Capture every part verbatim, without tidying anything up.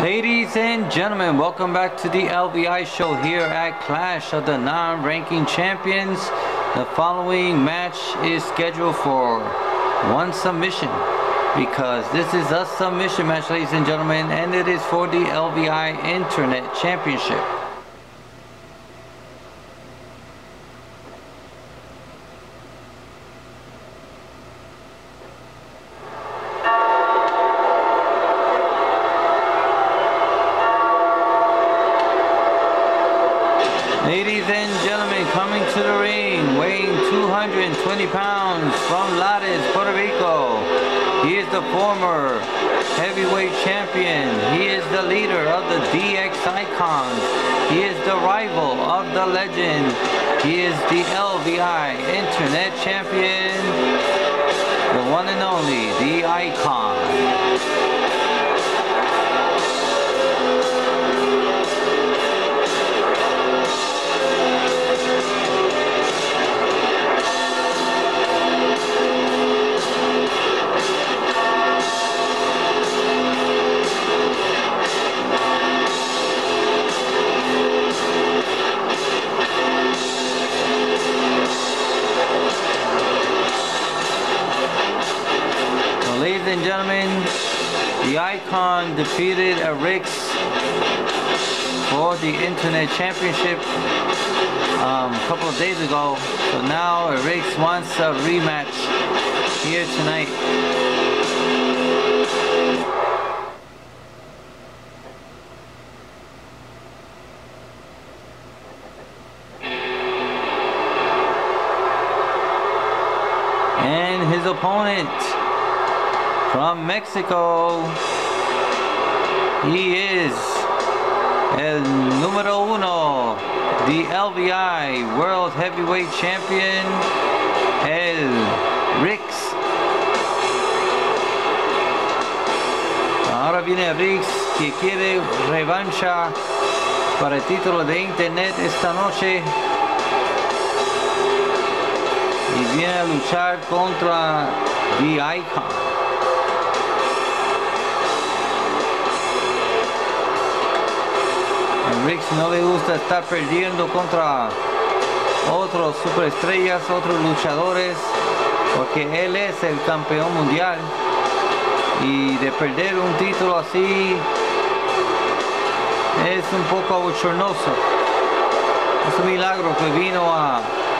Ladies and gentlemen, welcome back to the L V I show here at Clash of the Non-Ranking Champions. The following match is scheduled for one submission because this is a submission match, ladies and gentlemen, and it is for the L V I Internet Championship. Ladies and gentlemen, coming to the ring, weighing two hundred twenty pounds from Lares, Puerto Rico. He is the former heavyweight champion. He is the leader of the D X Icons. He is the rival of the legend. He is the L V I Internet Champion, the one and only, the Icon. Ladies and gentlemen, the Icon defeated Rix for the Internet Championship um, a couple of days ago. So now Rix wants a rematch here tonight. And his opponent from Mexico, he is el número uno, the L V I World Heavyweight Champion, el Rix. Ahora viene Rix, que quiere revancha para el título de Internet esta noche. Y viene a luchar contra the Icon. Rix no le gusta estar perdiendo contra otros superestrellas, otros luchadores, porque él es el campeón mundial y de perder un título así es un poco abochornoso. Es un milagro que vino a,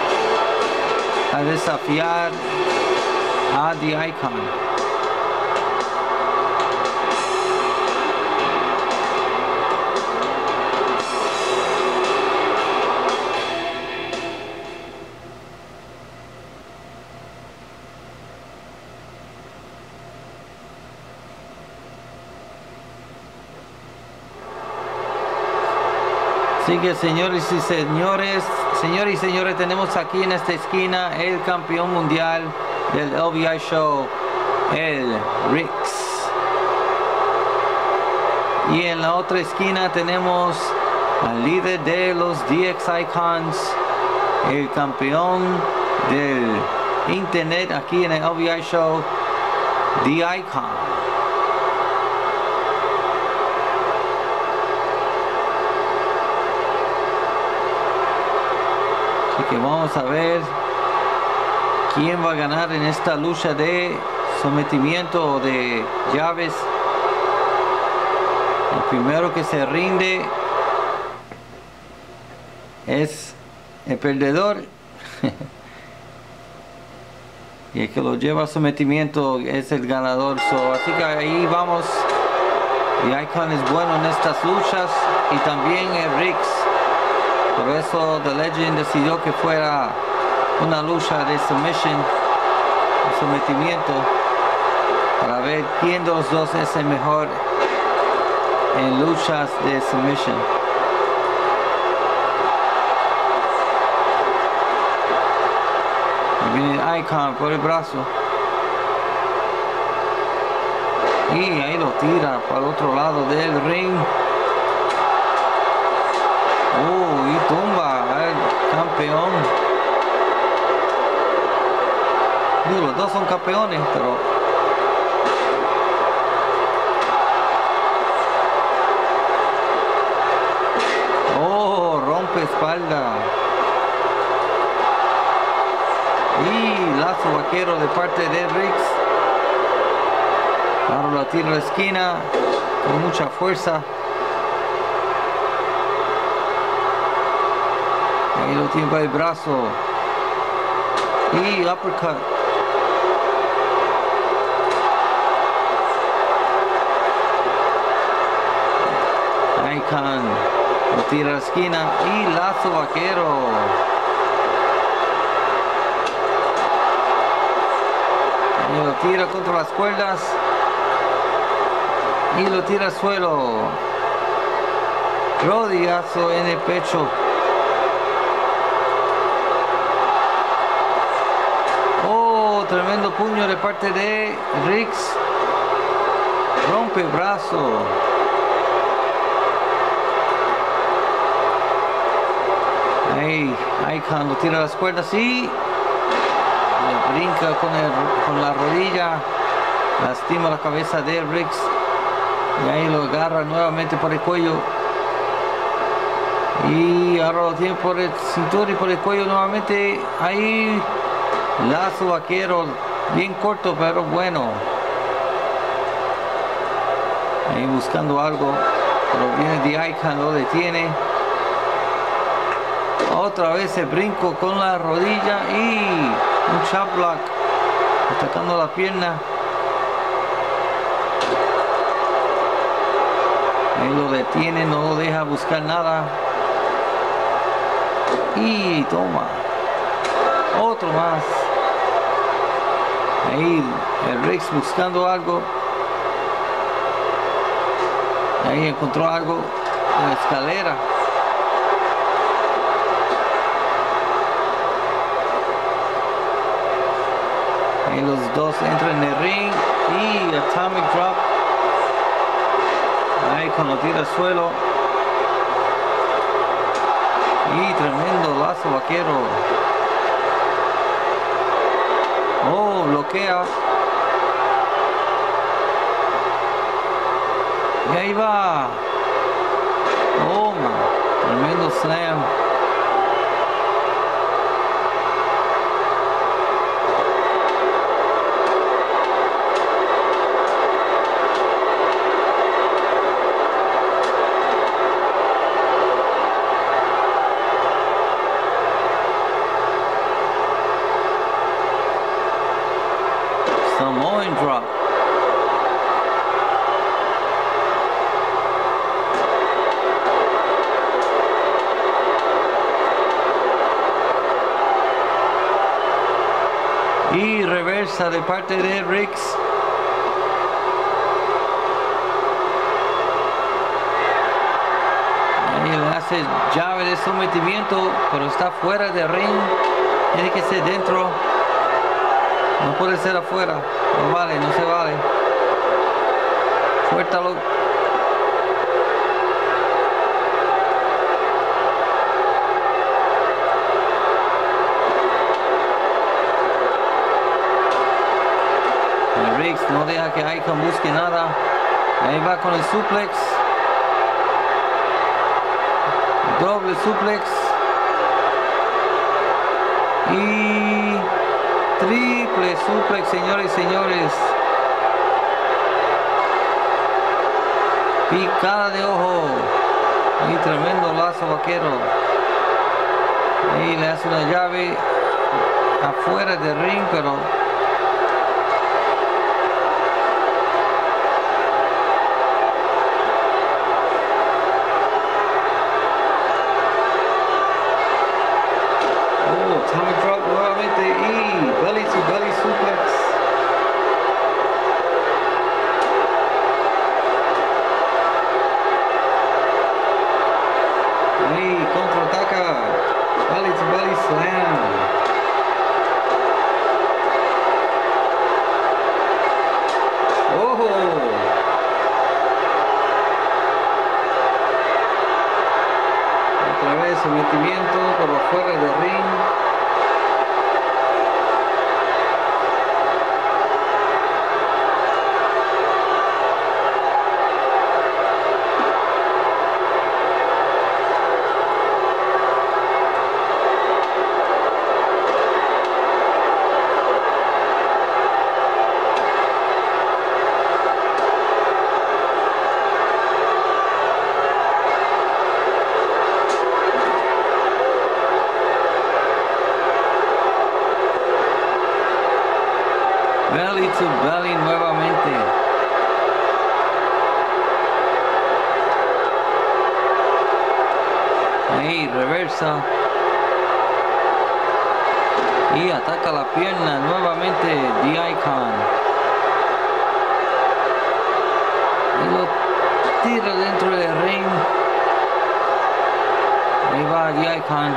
a desafiar a The Icon. Así que, señores y señores, señores y señores, tenemos aquí en esta esquina el campeón mundial del L V I Show, el Rix. Y en la otra esquina tenemos al líder de los D X Icons, el campeón del Internet aquí en el L V I Show, The Icon. Que vamos a ver quién va a ganar en esta lucha de sometimiento o de llaves. El primero que se rinde es el perdedor y el que lo lleva a sometimiento es el ganador. So, así que ahí vamos. The Icon es bueno en estas luchas y también el Rix. Por eso The Legend decidió que fuera una lucha de submission, de sometimiento, para ver quién de los dos es el mejor en luchas de submission. Y viene Icon por el brazo. Y ahí lo tira para el otro lado del ring. Oh, y tumba al campeón. Digo, los dos son campeones, pero lazo vaquero de parte de Riggs. Ahora lo tira a la esquina con mucha fuerza. Ahí lo tiene para el brazo. Y uppercut. Icon lo tira a la esquina y lazo vaquero. Y lo tira contra las cuerdas y lo tira al suelo. Rodillazo en el pecho. Oh, tremendo puño de parte de Riggs. Rompe brazo. Ahí, Icon lo tira a las cuerdas y le brinca con, el, con la rodilla, lastima la cabeza de Riggs y ahí lo agarra nuevamente por el cuello y ahora lo tiene por el cinturón y por el cuello nuevamente. Ahí lazo vaquero, bien corto pero bueno, ahí buscando algo, pero viene de Icon, lo detiene. Otra vez el brinco con la rodilla y un chop block atacando la pierna. Ahí lo detiene, no lo deja buscar nada. Y toma. Otro más. Ahí el Riggs buscando algo. Ahí encontró algo en la escalera. Ahí los dos entran en el ring y atomic drop. Ahí cuando tira al suelo. Y tremendo lazo vaquero. Oh, bloquea. Y ahí va. Oh, man. Tremendo slam. Samoan drop. Y reversa de parte de Riggs. Ahí le hace llave de sometimiento, pero está fuera del ring. Tiene que ser dentro. No puede ser afuera. No vale, no se vale. Suéltalo. El Riggs no deja que Icon busque nada. Ahí va con el suplex. Doble suplex. Y triple suplex, señores y señores. Picada de ojo. Y tremendo lazo vaquero. Ahí le hace una llave afuera del ring, pero atomic drop nuevamente y belly to belly suplex. Ahí contraataca. Belly to belly slam. Oh. Otra vez sometimiento por afuera del ring. reversa. Y ataca la pierna nuevamente The Icon. Y lo tira dentro del ring. Ahí va The Icon.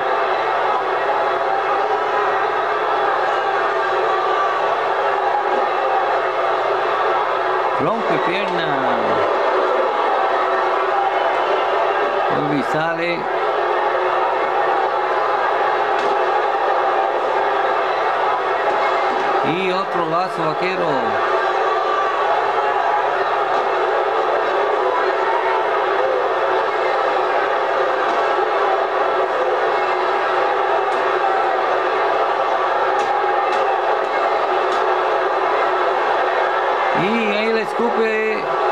Rompe pierna. Vuelve y sale. Y otro lazo vaquero. Y ahí le escupe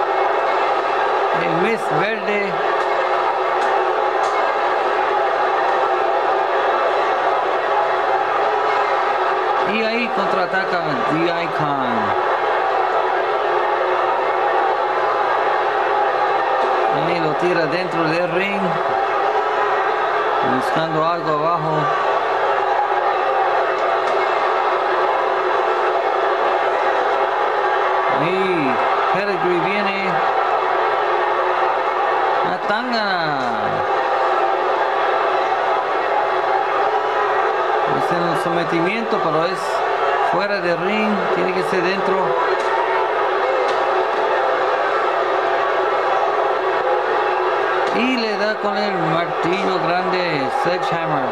el Miss Verde. Y ahí contraataca The Icon. Ahí lo tira dentro del ring. Buscando algo abajo. Ahí Pedigree viene. La tangana. Es en el sometimiento, pero es fuera de ring, tiene que ser dentro. Y le da con el martillo grande, Sledgehammer.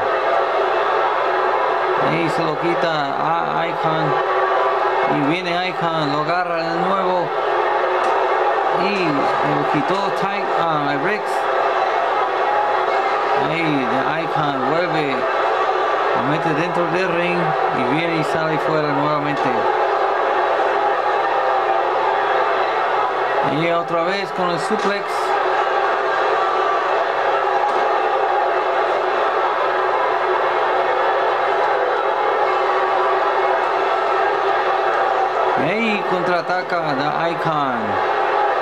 Ahí se lo quita a Icon. Y viene Icon, lo agarra de nuevo. Y lo quitó Ty, uh, Ricks. Ahí de Icon vuelve. Lo mete dentro del ring y viene y sale fuera nuevamente. Y otra vez con el suplex. Y ahí contraataca The Icon.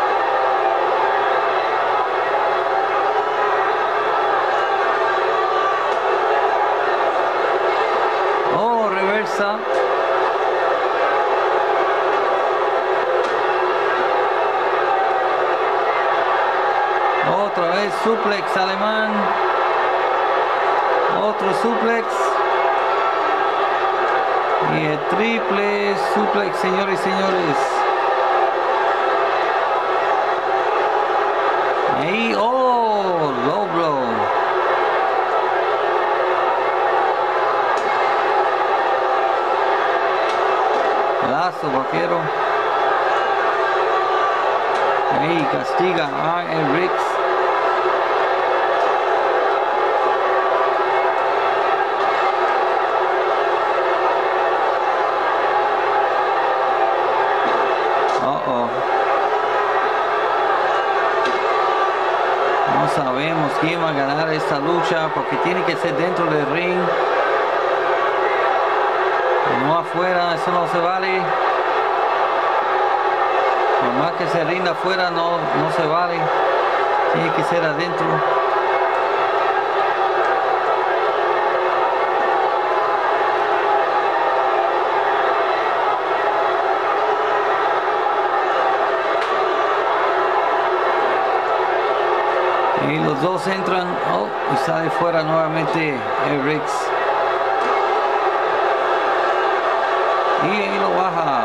Otra vez suplex alemán. Otro suplex. Y el triple suplex, señores y señores. Ahí, oh, low blow. Lazo vaquero. Ahí castiga a el Ricks. Uh oh. No sabemos quién va a ganar esta lucha porque tiene que ser dentro del ring. No afuera, eso no se vale. Por más que se rinda afuera, no, no se vale. Tiene que ser adentro. Y los dos entran. Oh, y sale fuera nuevamente el Ricks. Y ahí lo baja.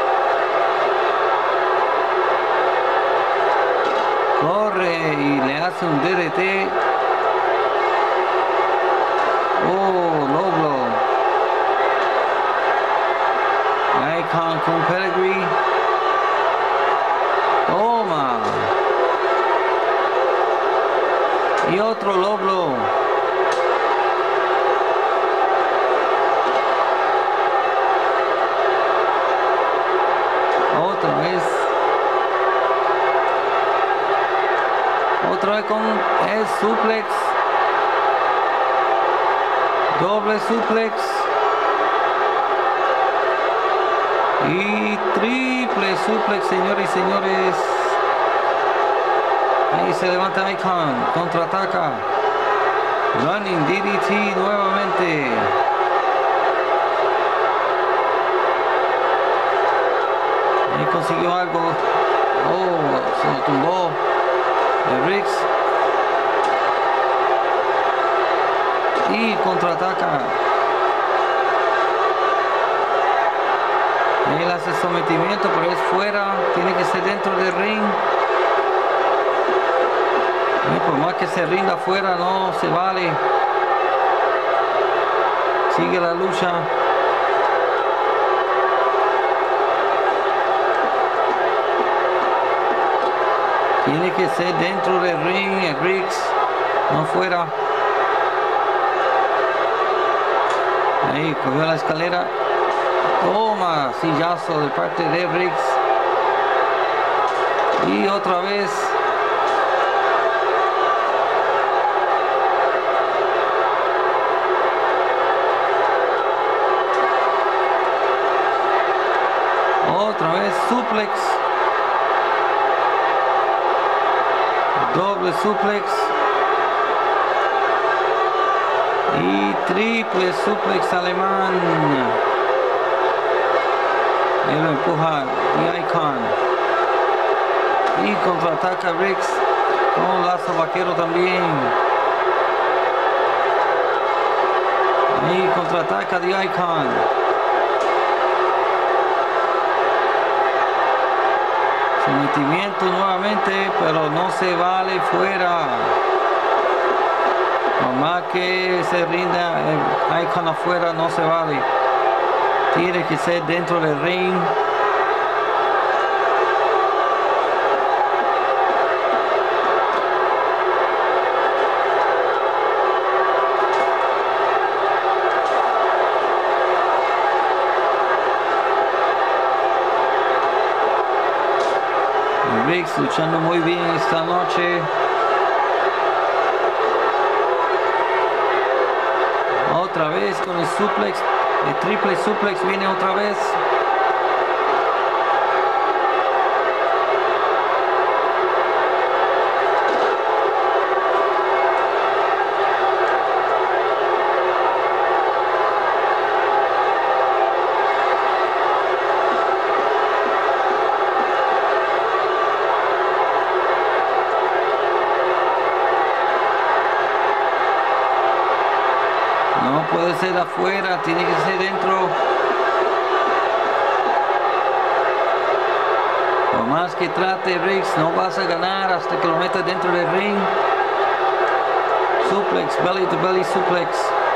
Corre y le hace un D D T. Oh, low blow. Icon con Pedigree. Toma. Y otro low blow. Otra vez. Otra vez con el suplex. Doble suplex. Y triple suplex, señores y señores. Ahí se levanta Icon. Contraataca. Running D D T nuevamente. Ahí consiguió algo. Oh, se lo tumbó. El Riggs. Y contraataca. Él hace sometimiento, pero es fuera. Tiene que ser dentro del ring. Y por más que se rinda afuera, no se vale. Sigue la lucha. Tiene que ser dentro del ring, el Riggs, no fuera. Ahí cogió la escalera. Toma, sillazo de parte de Riggs. Y otra vez. Otra vez suplex. Doble suplex. Y triple suplex alemán. Él lo empuja The Icon. Y contraataca Riggs con lazo vaquero también. Y contraataca The Icon. Sometimiento nuevamente, pero no se vale fuera. Por más que se rinda el Icon afuera, no se vale. Tiene que ser dentro del ring. Riggs luchando muy bien esta noche. Otra vez con el suplex, el triple suplex viene otra vez. No puede ser afuera, tiene que ser dentro. Por más que trate Riggs, no vas a ganar hasta que lo metas dentro del ring. Suplex, belly to belly suplex.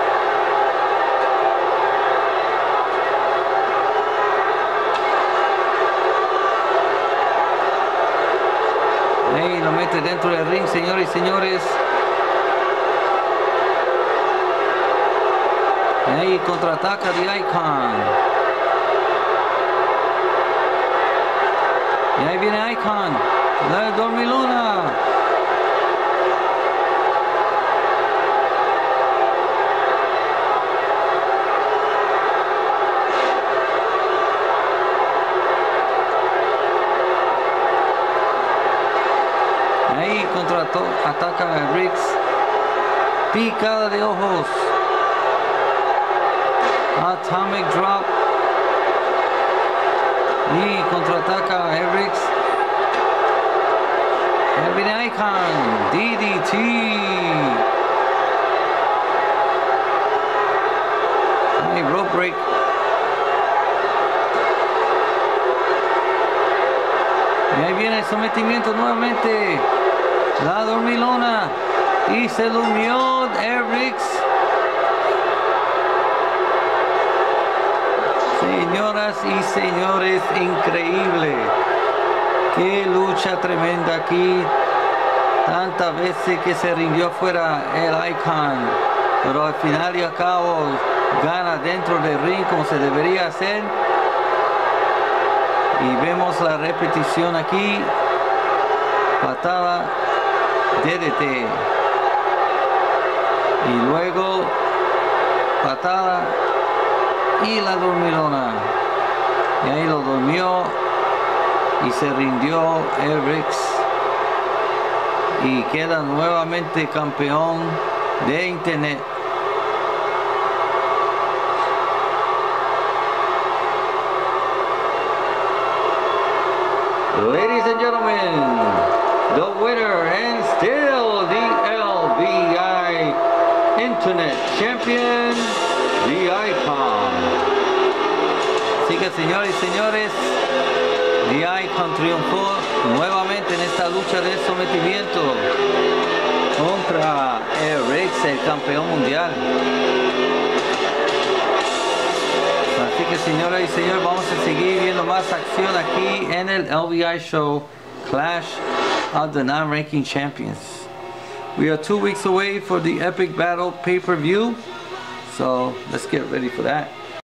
Ahí lo mete dentro del ring, señores y señores. Y ahí contraataca The Icon. Y ahí viene Icon. La dormilona. Ahí contraataca a Riggs. Picada de ojos. Atomic Drop. Y contraataca a Riggs. Ahí viene Icon. D D T. Ahí rope break. Y ahí viene el sometimiento nuevamente. La dormilona. Y se durmió Riggs. Señoras y señores, increíble. Qué lucha tremenda aquí. Tantas veces que se rindió afuera el Icon, pero al final y al cabo gana dentro del ring como se debería hacer. Y vemos la repetición aquí. Patada D D T. Y luego patada y la dormilona. Y ahí lo durmió y se rindió el Riggs. Y queda nuevamente campeón de internet. Ladies and gentlemen, the winner and still the L V I Internet Champion, the Icon. Así que señores y señores, The Icon triunfó nuevamente en esta lucha de sometimiento contra el Rex, el campeón mundial. Así que señoras y señores, vamos a seguir viendo más acción aquí en el L V I Show Clash of the Non-Ranking Champions. We are two weeks away for the Epic Battle pay-per-view, so let's get ready for that.